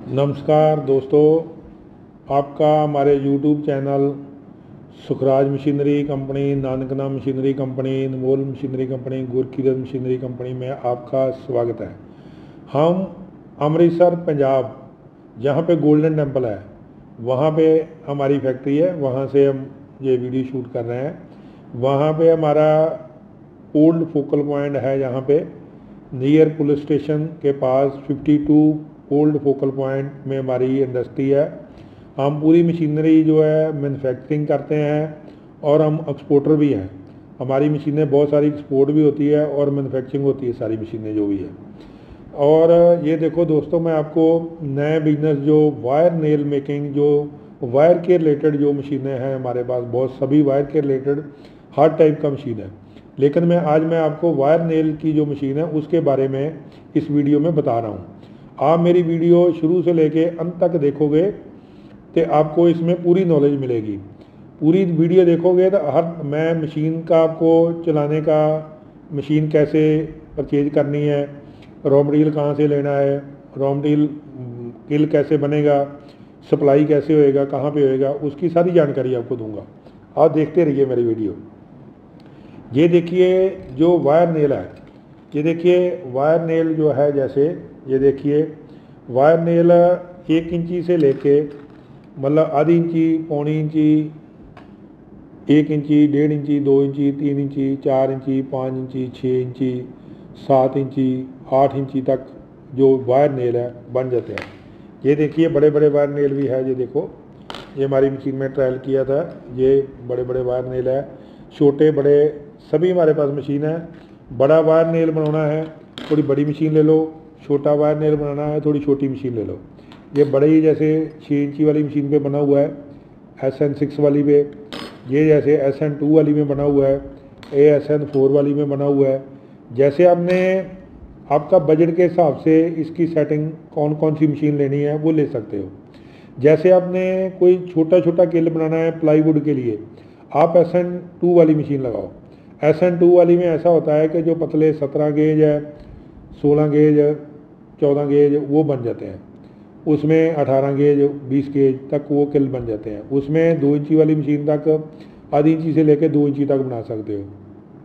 नमस्कार दोस्तों, आपका हमारे YouTube channel Sukhraj machinery company, Nankana machinery company, Anmol machinery company, Gurkirat machinery company में आपका स्वागत है। हम अमृतसर पंजाब, जहाँ पे गोल्डन टेम्पल है, वहाँ पे हमारी फैक्ट्री है। वहाँ से हम ये वीडियो शूट कर रहे हैं। वहाँ पे हमारा ओल्ड फोकल पॉइंट है, जहाँ पे नियर पुलिस स्टेशन के पास 52 ओल्ड फोकल पॉइंट में हमारी इंडस्ट्री है। हम पूरी मशीनरी जो है मैन्युफैक्चरिंग करते हैं और हम एक्सपोर्टर भी हैं। हमारी मशीनें बहुत सारी एक्सपोर्ट भी होती है और मैन्युफैक्चरिंग होती है, सारी मशीनें जो भी है। और ये देखो दोस्तों, मैं आपको नए बिजनेस जो वायर नेल मेकिंग, जो वायर के रिलेटेड जो मशीनें हैं हमारे पास, बहुत सभी वायर के रिलेटेड हर टाइप का मशीन है। लेकिन आज मैं आपको वायर नेल की जो मशीन है उसके बारे में इस वीडियो में बता रहा हूँ। आप मेरी वीडियो शुरू से लेके अंत तक देखोगे तो आपको इसमें पूरी नॉलेज मिलेगी। पूरी वीडियो देखोगे तो मैं मशीन का आपको चलाने का, मशीन कैसे परचेज करनी है, रॉ मटेरियल कहाँ से लेना है, रॉ मटेरियल किल कैसे बनेगा, सप्लाई कैसे होएगा, कहाँ पे होएगा, उसकी सारी जानकारी आपको दूंगा। आप देखते रहिए मेरी वीडियो। ये देखिए जो वायर नेल है, ये देखिए वायर नेल जो है, जैसे ये देखिए वायर नेल 1 इंची से लेके मतलब आधी इंची, पौनी इंची, 1 इंची, 1.5 इंची, 2 इंची, 3 इंची, 4 इंची, 5 इंची, 6 इंची, 7 इंची, 8 इंची तक जो वायर नेल है बन जाते हैं। ये देखिए बड़े बड़े वायर नेल भी है। ये देखो, ये हमारी मशीन में ट्रायल किया था। ये बड़े बड़े वायर नेल है, छोटे बड़े सभी हमारे पास मशीन है। बड़ा वायर नेल बनाना है, थोड़ी बड़ी मशीन ले लो। छोटा वायर नेल बनाना है, थोड़ी छोटी मशीन ले लो। ये बड़े ही जैसे 6 इंची वाली मशीन पे बना हुआ है, SN6 वाली पे। ये जैसे SN2 वाली में बना हुआ है, ASN4 वाली में बना हुआ है। जैसे आपने आपका बजट के हिसाब से इसकी सेटिंग कौन कौन सी मशीन लेनी है वो ले सकते हो। जैसे आपने कोई छोटा छोटा किल बनाना है प्लाईवुड के लिए, आप SN2 वाली मशीन लगाओ। SN2 वाली में ऐसा होता है कि जो पतले 17 गेज है, 16 गेज, 14 गेज वो बन जाते हैं। उसमें 18 गेज, 20 गेज तक वो किल बन जाते हैं। उसमें 2 इंची वाली मशीन तक, आधी इंची से लेकर 2 इंची तक बना सकते हो।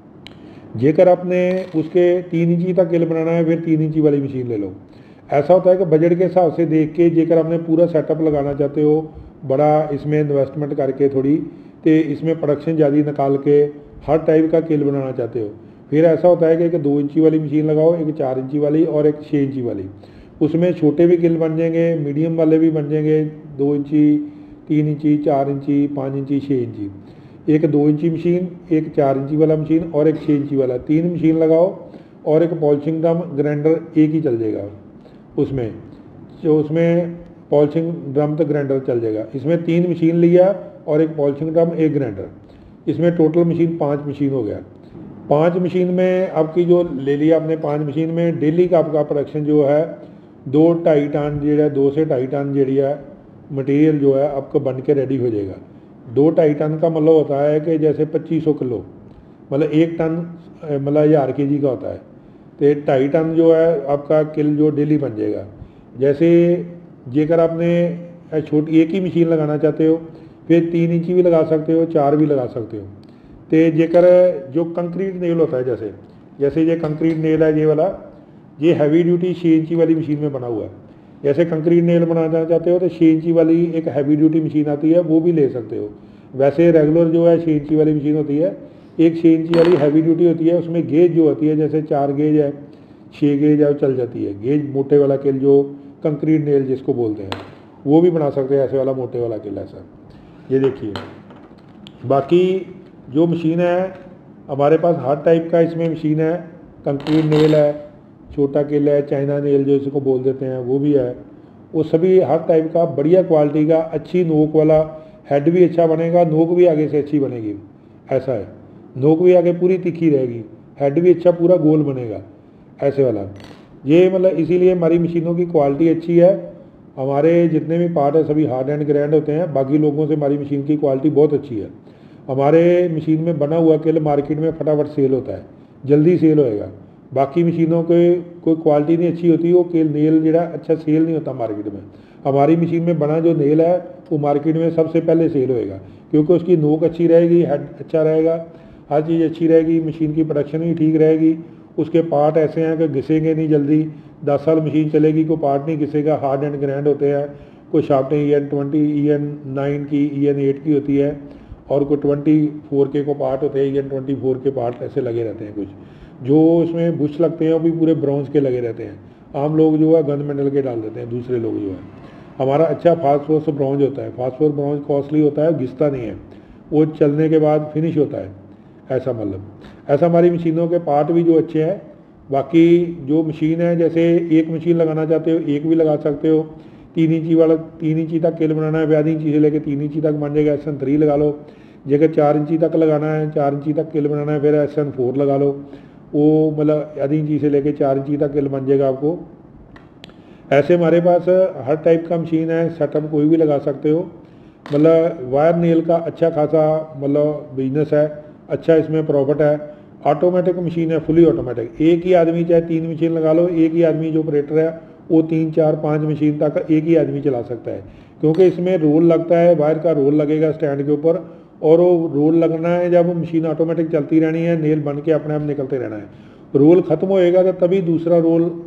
जेकर आपने उसके 3 इंची तक किल बनाना है, फिर 3 इंची वाली मशीन ले लो। ऐसा होता है कि बजट के हिसाब से देख के, जेकर आपने पूरा सेटअप लगाना चाहते हो, बड़ा इसमें इन्वेस्टमेंट करके थोड़ी, तो इसमें प्रोडक्शन ज़्यादा निकाल के हर टाइप का किल बनाना चाहते हो, फिर ऐसा होता है कि एक 2 इंची वाली मशीन लगाओ, एक 4 इंची वाली और एक 6 इंची वाली। उसमें छोटे भी किल बन जाएंगे, मीडियम वाले भी बन जाएंगे, 2 इंची, 3 इंची, 4 इंची, 5 इंची, 6 इंची। एक 2 इंची मशीन, एक 4 इंची वाला मशीन और एक 6 इंची वाला, 3 मशीन लगाओ। और एक पॉलिशिंग ड्रम ग्राइंडर एक ही चल जाएगा उसमें, जो उसमें पॉलिशिंग ड्रम तो ग्राइंडर चल जाएगा। इसमें 3 मशीन लिया और एक पॉलिशिंग ड्रम, एक ग्राइंडर। इसमें टोटल मशीन 5 मशीन हो गया। 5 मशीन में आपकी जो ले लिया आपने, 5 मशीन में डेली का आपका प्रोडक्शन जो है 2-2.5 टन, जो 2 से 2.5 टन जी है मटेरियल जो है आपका बन के रेडी हो जाएगा। 2-2.5 टन का मतलब होता है कि जैसे 2500 किलो, मतलब 1 टन मतलब 1000 kg का होता है। तो 2.5 टन जो है आपका किल जो डेली बन जाएगा। जैसे जेकर आपने छोटी एक ही मशीन लगाना चाहते हो, फिर 3 इंची भी लगा सकते हो, 4 भी लगा सकते हो। तो जेकर जो कंक्रीट नेल होता है, जैसे जैसे ये कंक्रीट नेल है, ये वाला, ये हैवी ड्यूटी 6 इंची वाली मशीन में बना हुआ है। जैसे कंक्रीट नेल बनाना चाहते हो तो 6 इंची वाली एक हैवी ड्यूटी मशीन आती है, वो भी ले सकते हो। वैसे रेगुलर जो है 6 इंची वाली मशीन होती है, एक 6 इंची वाली हैवी ड्यूटी होती है। उसमें गेज जो होती है, जैसे 4 गेज है, 6 गेज है, वो चल जाती है। गेज मोटे वाला किल जो कंक्रीट नेल जिसको बोलते हैं, वो भी बना सकते हैं, ऐसे वाला मोटे वाला किल ऐसा। ये देखिए, बाकी जो मशीन है हमारे पास हर टाइप का इसमें मशीन है। कंक्रीट नेल है, छोटा किल है, चाइना नेल जो इसको बोल देते हैं वो भी है। वो सभी हर टाइप का बढ़िया क्वालिटी का, अच्छी नोक वाला, हेड भी अच्छा बनेगा, नोक भी आगे से अच्छी बनेगी। ऐसा है, नोक भी आगे पूरी तीखी रहेगी, हेड भी अच्छा पूरा गोल बनेगा, ऐसे वाला। ये मतलब इसीलिए हमारी मशीनों की क्वालिटी अच्छी है। हमारे जितने भी पार्ट है सभी हार्ड एंड ग्रैंड होते हैं। बाकी लोगों से हमारी मशीन की क्वालिटी बहुत अच्छी है। हमारे मशीन में बना हुआ किल मार्केट में फटाफट सेल होता है, जल्दी सेल होएगा। बाकी मशीनों के कोई क्वालिटी नहीं अच्छी होती, वो नेल जो अच्छा सेल नहीं होता मार्केट में। हमारी मशीन में बना जो नेल है वो मार्केट में सबसे पहले सेल होएगा, क्योंकि उसकी नोक अच्छी रहेगी, हेड अच्छा रहेगा, हर चीज़ अच्छी रहेगी, मशीन की प्रोडक्शन भी ठीक रहेगी। उसके पार्ट ऐसे हैं कि घिसेंगे नहीं जल्दी, 10 साल मशीन चलेगी, कोई पार्ट नहीं घिसेगा, हार्ड एंड ग्रैंड होते हैं। कोई शाफ्टें EN20 EN9 की EN8 की होती है, और कोई 24K को पार्ट होते हैं, EN24 के पार्ट ऐसे लगे रहते हैं। कुछ जो इसमें बुश लगते हैं वो भी पूरे ब्रॉन्ज के लगे रहते हैं। आम लोग जो है गन मेडल के डाल देते हैं, दूसरे लोग जो है। हमारा अच्छा फास्फोरस ब्रॉन्ज होता है, फास्फोरस ब्रॉन्ज कॉस्टली होता है, घिसता नहीं है, वो चलने के बाद फिनिश होता है। ऐसा ऐसा हमारी मशीनों के पार्ट भी जो अच्छे हैं। बाकी जो मशीन है, जैसे एक मशीन लगाना चाहते हो एक भी लगा सकते हो। 3 इंची वाला 3 इंची तक किल बनाना है, आधी इंची से लेकर 3 इंची तक बन जाएगा, SN3 लगा लो। जगह 4 इंची तक लगाना है, 4 इंची तक किल बनाना है, फिर SN4 लगा लो, वो मतलब आधी इंची से लेकर 4 इंची तक किल बन जाएगा आपको। ऐसे हमारे पास हर टाइप का मशीन है, सेटअप कोई भी लगा सकते हो। मतलब वायर नेल का अच्छा खासा मतलब बिजनेस है, अच्छा इसमें प्रॉफिट है। ऑटोमेटिक मशीन है, फुली ऑटोमेटिक। एक ही आदमी चाहे 3 मशीन लगा लो, एक ही आदमी जो ऑपरेटर है वो 3 4 5 मशीन तक एक ही आदमी चला सकता है, क्योंकि इसमें रोल लगता है, वायर का रोल लगेगा स्टैंड के ऊपर, और वो रोल लगना है जब मशीन ऑटोमेटिक चलती रहनी है, नेल बन के अपने आप निकलते रहना है। रोल ख़त्म होएगा तो तभी दूसरा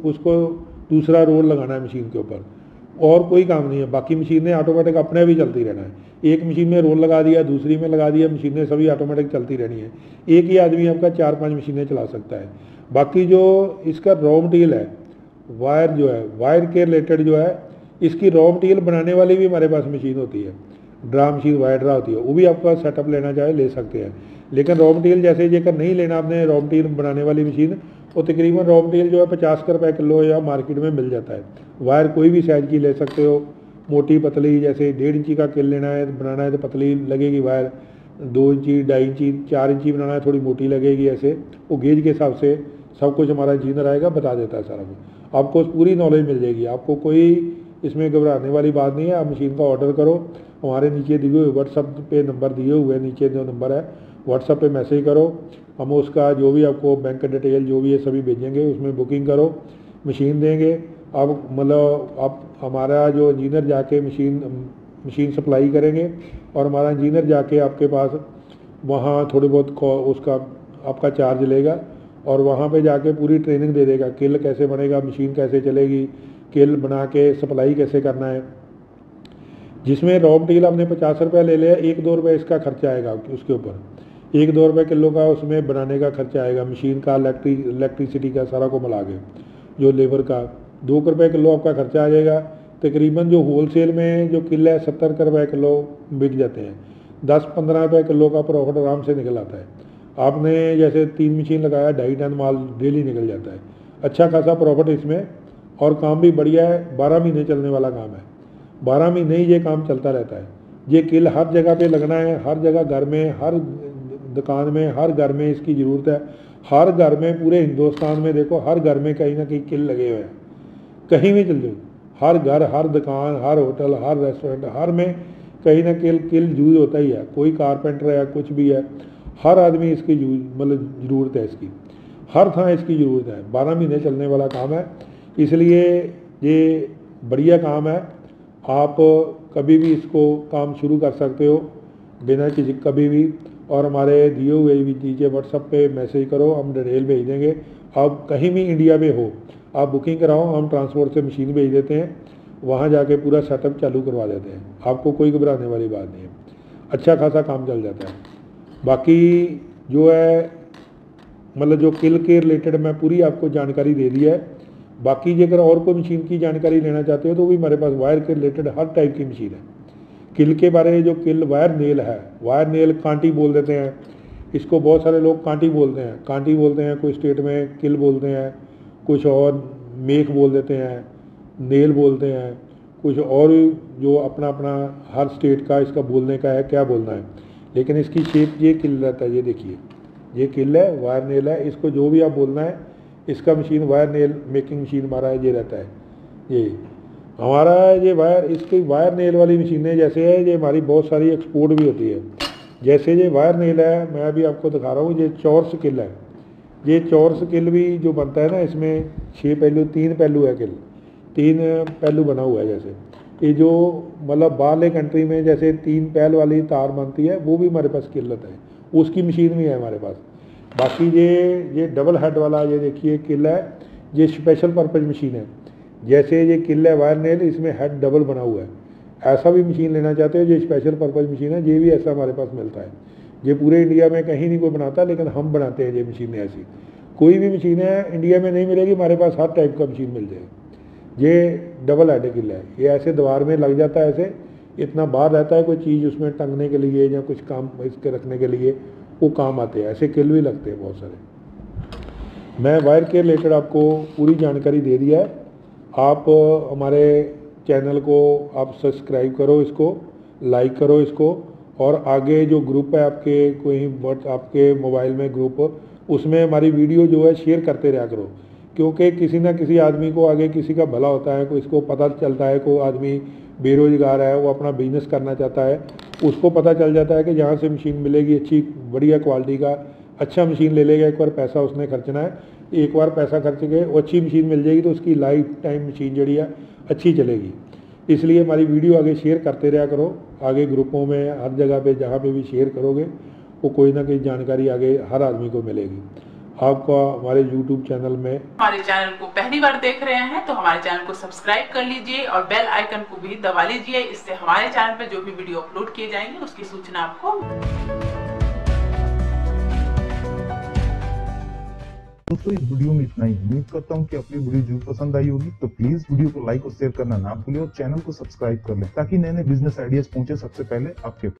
रोल लगाना है मशीन के ऊपर, और कोई काम नहीं है। बाकी मशीनें ऑटोमेटिक अपने भी चलती रहना है। एक मशीन में रोल लगा दिया, दूसरी में लगा दिया, मशीनें सभी ऑटोमेटिक चलती रहनी है। एक ही आदमी आपका 4 5 मशीनें चला सकता है। बाकी जो इसका रॉ मटीरियल है, वायर जो है, वायर के रिलेटेड जो है, इसकी रॉ मटीरियल बनाने वाली भी हमारे पास मशीन होती है, ड्रा मशीन, वायर ड्रा होती है, वो भी आपका सेटअप लेना चाहे ले सकते हैं। लेकिन रॉ मटीरियल जैसे जेकर नहीं लेना आपने रॉ मटीरियल बनाने वाली मशीन, वो तकरीबन रॉ मटीरियल जो है 50 रुपये किलो या मार्केट में मिल जाता है। वायर कोई भी साइज़ की ले सकते हो, मोटी पतली, जैसे 1.5 इंची का किल लेना है बनाना है तो पतली लगेगी वायर, 2 इंची 2.5 इंची 4 इंची बनाना है थोड़ी मोटी लगेगी। ऐसे वो गेज के हिसाब से सब कुछ हमारा इंजीनियर आएगा बता देता है सारा कुछ, आपको पूरी नॉलेज मिल जाएगी। आपको कोई इसमें घबराने वाली बात नहीं है। आप मशीन का ऑर्डर करो, हमारे नीचे दिए हुए व्हाट्सअप पे नंबर दिए हुए हैं, नीचे जो नंबर है व्हाट्सअप पे मैसेज करो, हम उसका जो भी आपको बैंक डिटेल जो भी है सभी भेजेंगे, उसमें बुकिंग करो, मशीन देंगे। अब मतलब आप हमारा जो इंजीनियर जाके मशीन सप्लाई करेंगे, और हमारा इंजीनियर जाके आपके पास वहाँ थोड़ी बहुत उसका आपका चार्ज लेगा, और वहाँ पे जाके पूरी ट्रेनिंग दे देगा, किल कैसे बनेगा, मशीन कैसे चलेगी, किल बना के सप्लाई कैसे करना है। जिसमें रॉ मटीरियल आपने 50 रुपये ले लिया, 1-2 रुपये इसका खर्चा आएगा उसके ऊपर, 1-2 रुपये किलो का उसमें बनाने का खर्चा आएगा, मशीन का, इलेक्ट्रिसिटी का सारा को मिला के, जो लेबर का 2 रुपये किलो आपका खर्चा आ जाएगा। तकरीबन जो होलसेल में जो किल है 70 रुपये किलो बिक जाते हैं, 10-15 रुपये किलो का प्रॉफिट आराम से निकल आता है। आपने जैसे 3 मशीन लगाया, 2.5 टन माल डेली निकल जाता है, अच्छा खासा प्रॉफिट इसमें, और काम भी बढ़िया है। 12 महीने चलने वाला काम है, 12 महीने ही ये काम चलता रहता है। ये किल हर जगह पे लगना है, हर जगह घर में, हर दुकान में, हर घर में इसकी ज़रूरत है। हर घर में, पूरे हिंदुस्तान में देखो, हर घर में कहीं ना कहीं किल लगे हुए हैं, कहीं भी चल जाओ, हर घर, हर दुकान, हर होटल, हर रेस्टोरेंट, हर में कहीं ना किल यूज होता ही है। कोई कारपेंटर है, कुछ भी है, हर आदमी इसकी मतलब ज़रूरत है, इसकी हर थां इसकी ज़रूरत है। 12 महीने चलने वाला काम है, इसलिए ये बढ़िया काम है। आप कभी भी इसको काम शुरू कर सकते हो बिना झिझक कभी भी, और हमारे दिए हुए भी नीचे व्हाट्सअप पे मैसेज करो, हम डिटेल भेज देंगे। आप कहीं भी इंडिया में हो, आप बुकिंग कराओ, हम ट्रांसपोर्ट से मशीन भेज देते हैं, वहाँ जाके पूरा सेटअप चालू करवा देते हैं। आपको कोई घबराने वाली बात नहीं है, अच्छा खासा काम चल जाता है। बाकी जो है मतलब जो किल के रिलेटेड मैं पूरी आपको जानकारी दे दी है। बाकी अगर और कोई मशीन की जानकारी लेना चाहते हो तो भी हमारे पास वायर के रिलेटेड हर टाइप की मशीन है। किल के बारे में जो किल वायर नेल है, वायर नेल कांटी बोल देते हैं इसको, बहुत सारे लोग कांटी बोलते हैं, कांटी बोलते हैं, कोई स्टेट में किल बोलते हैं, कुछ और मेख बोल देते हैं, नेल बोलते हैं, कुछ और जो अपना अपना हर स्टेट का इसका बोलने का है क्या बोलना है। लेकिन इसकी शेप ये किल रहता है, ये देखिए ये किल है, वायर नेल है, इसको जो भी आप बोलना है, इसका machine wire nail making machine हमारा ये रहता है। ये हमारा ये वायर, इसकी वायर नेल वाली मशीनें जैसे है, ये हमारी बहुत सारी एक्सपोर्ट भी होती है। जैसे ये वायर नेल है, मैं अभी आपको दिखा रहा हूँ, ये चॉर्स किल है, ये चौरस किल भी जो बनता है ना, इसमें 6 पहलू 3 पहलू है किल, 3 पहलू बना हुआ है। जैसे ये जो मतलब बाहरले कंट्री में जैसे 3 पहल वाली तार बनती है, वो भी हमारे पास किल्लत है, उसकी मशीन भी है हमारे पास। बाकी ये डबल हेड वाला ये देखिए किल है, ये स्पेशल पर्पज़ मशीन है। जैसे ये किल है वायर नेल, इसमें हेड डबल बना हुआ है। ऐसा भी मशीन लेना चाहते हो, जो स्पेशल पर्पज़ मशीन है, ये भी ऐसा हमारे पास मिलता है। ये पूरे इंडिया में कहीं नहीं कोई बनाता, लेकिन हम बनाते हैं ये मशीनें ऐसी। कोई भी मशीन है इंडिया में नहीं मिलेगी, हमारे पास हर टाइप का मशीन मिल जाएगा। ये डबल हेड किल है, ये ऐसे दीवार में लग जाता है, ऐसे इतना बाहर रहता है, कोई चीज़ उसमें टंगने के लिए या कुछ काम इसके रखने के लिए वो काम आते हैं। ऐसे किल भी लगते हैं बहुत सारे। मैं वायर के रिलेटेड आपको पूरी जानकारी दे दिया है। आप हमारे चैनल को आप सब्सक्राइब करो, इसको लाइक करो इसको, और आगे जो ग्रुप है आपके, कोई आपके मोबाइल में ग्रुप, उसमें हमारी वीडियो जो है शेयर करते रहा करो, क्योंकि किसी ना किसी आदमी को आगे किसी का भला होता है, कोई इसको पता चलता है, कोई आदमी बेरोजगार है, वो अपना बिजनेस करना चाहता है, उसको पता चल जाता है कि जहाँ से मशीन मिलेगी अच्छी बढ़िया क्वालिटी का, अच्छा मशीन ले लेगा। एक बार पैसा उसने खर्चना है, एक बार पैसा खर्च के वो अच्छी मशीन मिल जाएगी तो उसकी लाइफ टाइम मशीन जड़ी है अच्छी चलेगी। इसलिए हमारी वीडियो आगे शेयर करते रहा करो, आगे ग्रुपों में हर जगह पे जहाँ पे भी शेयर करोगे वो कोई ना कोई जानकारी आगे हर आदमी को मिलेगी। आपका हमारे YouTube चैनल में, हमारे चैनल को पहली बार देख रहे हैं तो हमारे चैनल को सब्सक्राइब कर लीजिए और बेल आइकन को भी दबा लीजिए। इससे हमारे चैनल पे जो भी वीडियो अपलोड किए जाएंगे उसकी सूचना आपको। दोस्तों इस वीडियो में इतना ही। उम्मीद करता हूँ कि अपनी वीडियो जरूर पसंद आई होगी, तो प्लीज वीडियो को लाइक और शेयर करना ना भूलें और चैनल को सब्सक्राइब कर लें, ताकि नए नए बिजनेस आइडियाज पहुंचे सबसे पहले आपके